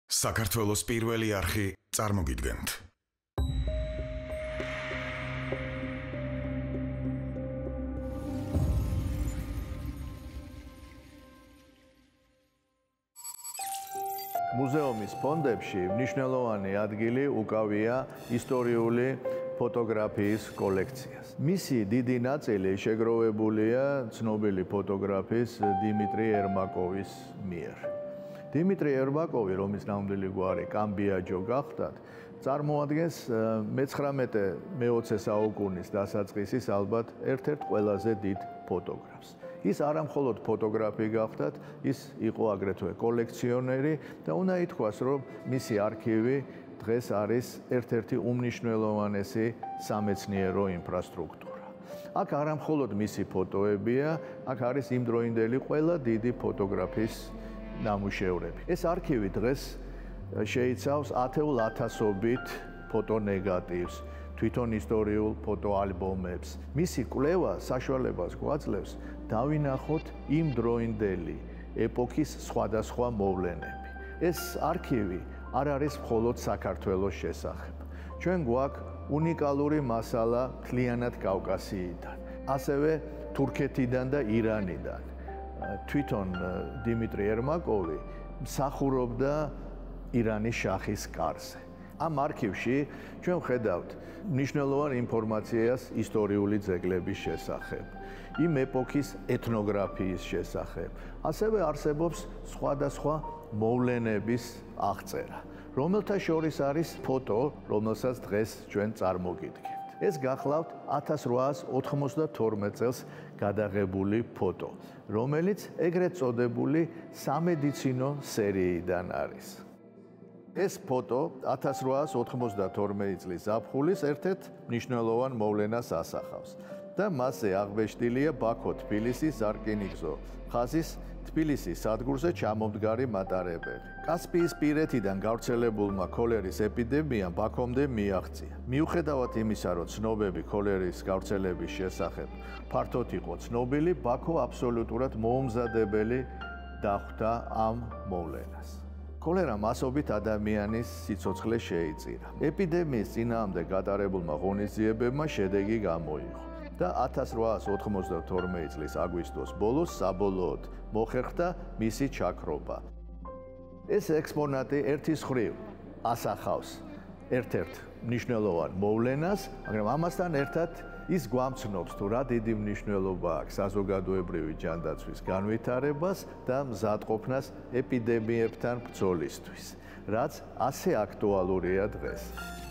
საქართველოს პირველი არხი წარმოგიდგენთ. მუზეუმის ფონდებში მნიშვნელოვანი ადგილი უკავია ისტორიული ფოტოგრაფიის კოლექციას. მისი დიდი ნაწილი შეგროვებულია ცნობილი ფოტოგრაფის დიმიტრი ერმაკოვის მიერ. დიმიტრი ერმაკოვი, რომლის ნამდვილი გვარი კამბიაჯო გახდათ, წარმოადგენს მე-19-20 საუკუნის დასაწყისის ალბათ ერთ-ერთ ყველაზე დიდ ფოტოგრაფს. ის არა მხოლოდ ფოტოგრაფი გახდათ, ის იყო აგრეთვე კოლექციონერი და უნდა ითქვას, რომ მისი არქივი დღეს არის ერთ-ერთი უმნიშვნელოვანესი სამეცნიერო ინფრასტრუქტურა. აქ არა მხოლოდ მისი ფოტოებია, აქ არის იმდროინდელი ყველა დიდი ფოტოგრაფის ნამუშევრები. ეს არქივი დღეს შეიცავს 10,000-ობით ფოტონეგატივს, თვითონ ისტორიულ ფოტოალბომებს. მისი კვლევა საშუალებას გვაძლევს დავინახოთ იმდროინდელი ეპოქის სხვადასხვა მოვლენები. ეს არქივი არ არის მხოლოდ საქართველოს შესახებ. ჩვენ გვაქვს უნიკალური მასალა მთლიანად კავკასიიდან, ასევე თურქეთიდან და ირანიდან. თვითონ დიმიტრი ერმაკოვი მსახურობდა ირანის შახის კარზე. ამ არქივში ჩვენ ვხედავთ მნიშვნელოვან ინფორმაციას ისტორიული ძეგლების შესახებ, იმ ეპოქის ეთნოგრაფიის შესახებ. ასევე არსებობს სხვადასხვა მოვლენების აღწერა, რომელთა შორის არის ფოტო, რომელსაც დღეს ჩვენ წარმოგიდგენთ. ეს გახლავთ 1892 წელს გადაღებული ფოტო, რომელიც ეგრეთ წოდებული სამედიცინო სერიიდან არის. ეს ფოტო 1892 წლის ზაფხულის ერთ-ერთ მნიშვნელოვან მოვლენას ასახავს და მასზე აღბეჭდილია ბაქო-თბილისის სარკინიგზო ხაზის თბილისის სადგურზე ჩამომდგარი მატარებელი. კასპიისპირეთიდან გავრცელებულმა ქოლერის ეპიდემიამ ბაქომდე მიაღწია. მიუხედავად იმისა, რომ ცნობები ქოლერის გავრცელების შესახებ ფართოდ იყო ცნობილი, ბაქო აბსოლუტურად მოუმზადებელი დახვდა ამ მოვლენას. ქოლერა მასობით ადამიანის სიცოცხლე შეიწირა. ეპიდემიის წინააღმდეგ გატარებულმა ღონისძიებებმა შედეგი გამოიღო და 1892 წლის აგვისტოს ბოლოს საბოლოოდ მოხერხდა მისი ჩაქრობა. ეს ექსპონატი ერთის მხრივ ასახავს ერთ-ერთ მნიშვნელოვან მოვლენას, მაგრამ ამასთან ერთად ის გვამცნობს თუ რა დიდი მნიშვნელობა აქვს საზოგადოებრივი ჯანდაცვის განვითარებას და მზადყოფნას ეპიდემიებთან ბრძოლისთვის, რაც ასე აქტუალურია დღეს.